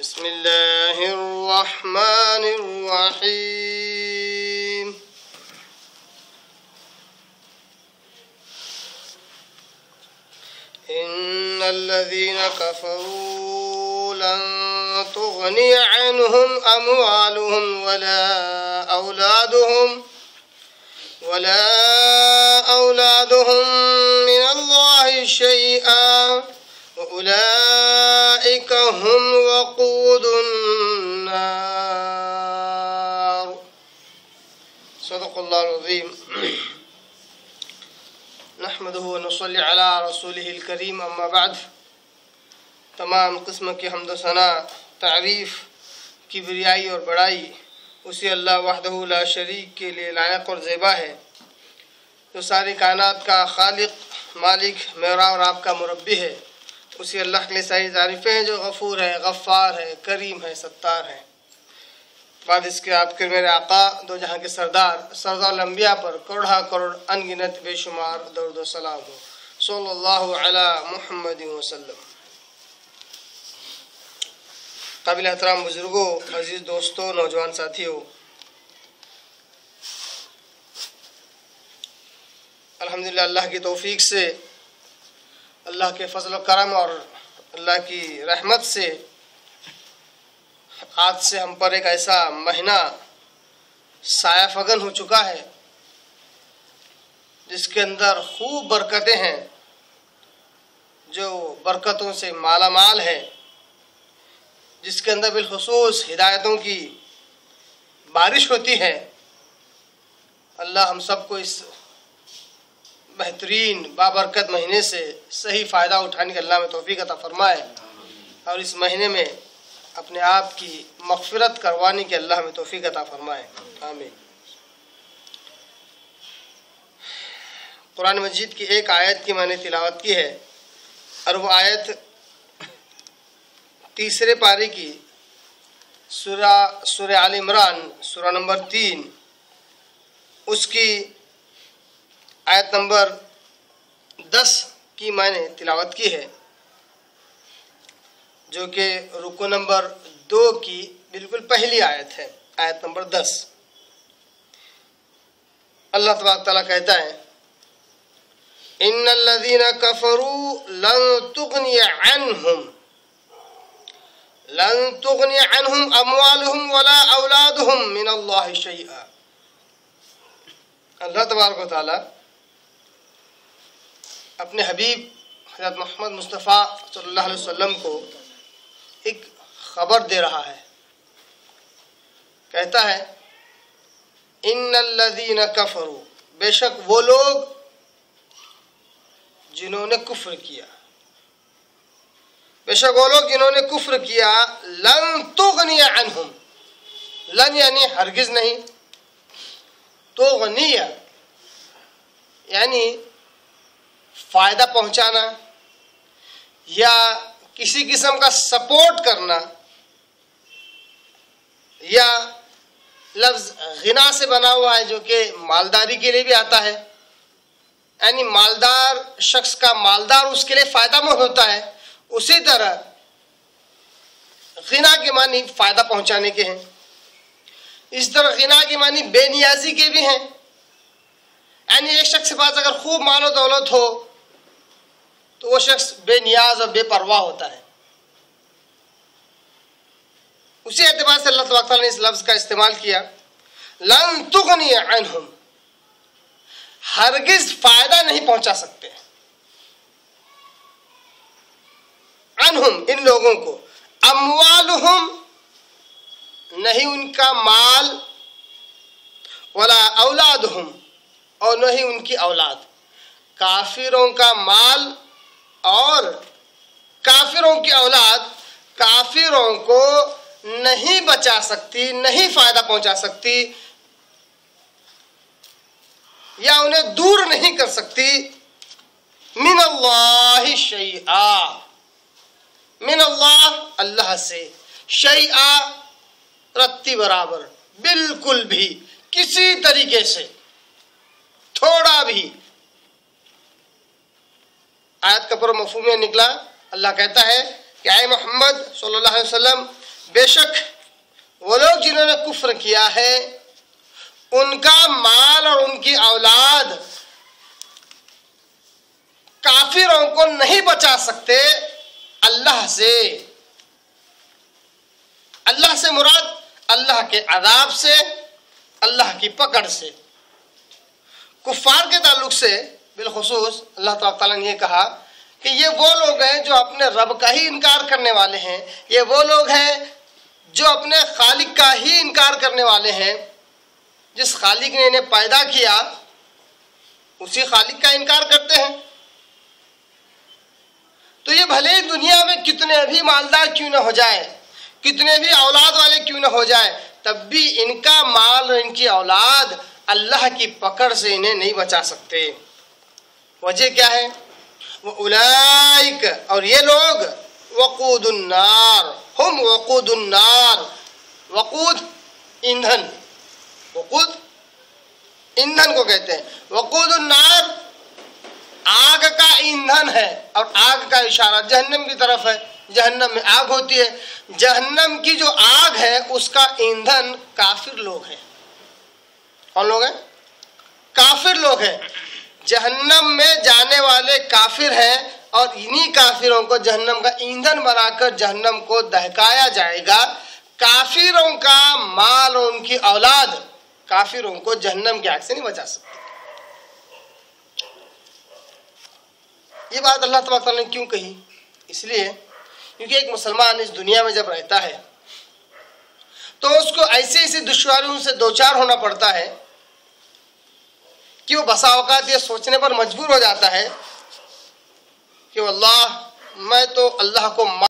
بسم اللہ الرحمن الرحیم ان الذين كفروا لن تغني عنهم اموالهم ولا اولادهم من الله شيئا وأولئك هم وقود النار صدق الله العظيم نحمده ونصلي على رسوله الكريم اما بعد تمام قسم کی حمد و ثنا تعریف کبریائی اور بڑائی اسی اللہ وحدہ لا شریک کے لیے لائق اور زیبا ہے جو ساری کائنات کا خالق مالک میرا اور آپ کا مربی ہے اسی اللہ کے لیے ساری تعریفیں ہیں جو غفور ہے غفار ہے کریم ہے ستار ہے بعد اس کے آپ کے میرے آقا دو جہاں کے سردار الانبیاء پر کروڑا کروڑ انگنت بے شمار درود و سلام ہو صلی اللہ علی محمد وسلم۔ قابل احترام بزرگوں، عزیز دوستوں، نوجوان ساتھیوں، الحمدللہ اللہ کی توفیق سے، اللہ کے فضل و کرم اور اللہ کی رحمت سے آج سے ہم پر ایک ایسا مہینہ سایہ فگن ہو چکا ہے جس کے اندر خوب برکتیں ہیں، جو برکتوں سے مالا مال ہے، جس کے اندر بالخصوص ہدایتوں کی بارش ہوتی ہے۔ اللہ ہم سب کو اس بہترین بابرکت مہینے سے صحیح فائدہ اٹھانے کے اللہ میں توفیق عطا فرمائے اور اس مہینے میں اپنے آپ کی مغفرت کروانے کے اللہ میں توفیق عطا فرمائے، آمین۔ قرآن مجید کی ایک آیت کی میں نے تلاوت کی ہے اور وہ آیت تیسرے پارے کی سورہ آل عمران سورہ نمبر 3 اس کی آیت نمبر 10 کی میں نے تلاوت کی ہے، جو کہ رکوع نمبر 2 کی بالکل پہلی آیت ہے، آیت نمبر 10۔ اللہ تبارک تعالیٰ کہتا ہے ان الذين كفروا لن تغني عنهم اموالهم ولا اولادهم من الله شيئا۔ اللہ تبارک و تعالیٰ اپنے حبیب حضرت محمد مصطفیٰ صلی اللہ علیہ وسلم کو ایک خبر دے رہا ہے، کہتا ہے ان الذین کفروا، بے شک وہ لوگ جنہوں نے کفر کیا، بے شک وہ لوگ جنہوں نے کفر کیا، لن تغنی عنہم، لن یعنی ہرگز نہیں، تغنی یعنی فائدہ پہنچانا یا کسی قسم کا سپورٹ کرنا، یا لفظ غنا سے بنا ہوا ہے جو کہ مالداری کے لیے بھی آتا ہے، یعنی مالدار شخص کا مالدار اس کے لیے فائدہ مند ہوتا ہے، اسی طرح غنا کے معنی فائدہ پہنچانے کے ہیں، اس طرح غنا کے معنی بے نیازی کے بھی ہیں، یعنی ایک شخص کے پاس اگر خوب مال و دولت ہو تو وہ شخص بے نیاز اور بے پرواہ ہوتا ہے۔ اسی اعتبار سے اللہ تبارک تعالیٰ نے اس لفظ کا استعمال کیا، لن تغنی عنہم، ہرگز فائدہ نہیں پہنچا سکتے عنہم ان لوگوں کو، اموالہم نہیں ان کا مال، ولا اولادہم اور نہیں ان کی اولاد، کافروں کا مال اور کافروں کی اولاد کافروں کو نہیں بچا سکتی، نہیں فائدہ پہنچا سکتی یا انہیں دور نہیں کر سکتی من اللہ شیئا، من اللہ اللہ سے، شیئا رتی برابر، بالکل بھی، کسی طریقے سے، تھوڑا بھی۔ آیت کا پورا مفہوم یہ نکلا، اللہ کہتا ہے کہ اے محمد صلی اللہ علیہ وسلم بے شک وہ لوگ جنہوں نے کفر کیا ہے ان کا مال اور ان کی اولاد کافروں کو نہیں بچا سکتے اللہ سے۔ اللہ سے مراد اللہ کے عذاب سے، اللہ کی پکڑ سے۔ کفار کے تعلق سے بالخصوص اللہ تعالیٰ نے یہ کہا کہ یہ وہ لوگ ہیں جو اپنے رب کا ہی انکار کرنے والے ہیں، یہ وہ لوگ ہیں جو اپنے خالق کا ہی انکار کرنے والے ہیں۔ جس خالق نے انہیں پیدا کیا اسی خالق کا انکار کرتے ہیں۔ تو یہ بھلے ہی دنیا میں کتنے بھی مالدار کیوں نہ ہو جائے، کتنے بھی اولاد والے کیوں نہ ہو جائے، تب بھی ان کا مال اور ان کی اولاد اللہ کی پکڑ سے انہیں نہیں بچا سکتے۔ وجہ کیا ہے؟ وَأُولَئِكَ اور یہ لوگ وقود النار، ہم وقود النار۔ وقود ایندھن، وقود ایندھن کو کہتے ہیں۔ وقود النار آگ کا ایندھن ہے، اور آگ کا اشارہ جہنم کی طرف ہے۔ جہنم میں آگ ہوتی ہے، جہنم کی جو آگ ہے اس کا ایندھن کافر لوگ ہیں۔ کون لوگ ہیں؟ کافر لوگ ہیں۔ جہنم میں جانے والے کافر ہیں، اور انہی کافروں کو جہنم کا ایندھن بنا کر جہنم کو دہکایا جائے گا۔ کافروں کا مال اور ان کی اولاد کافروں کو جہنم کی آگ سے نہیں بچا سکتے۔ یہ بات اللہ تبارک تعالیٰ نے کیوں کہی؟ اس لیے کیونکہ ایک مسلمان اس دنیا میں جب رہتا ہے تو اس کو ایسی دشواریوں سے دوچار ہونا پڑتا ہے کہ وہ بسا اوقات یہ سوچنے پر مجبور ہو جاتا ہے کہ واللہ میں تو اللہ کو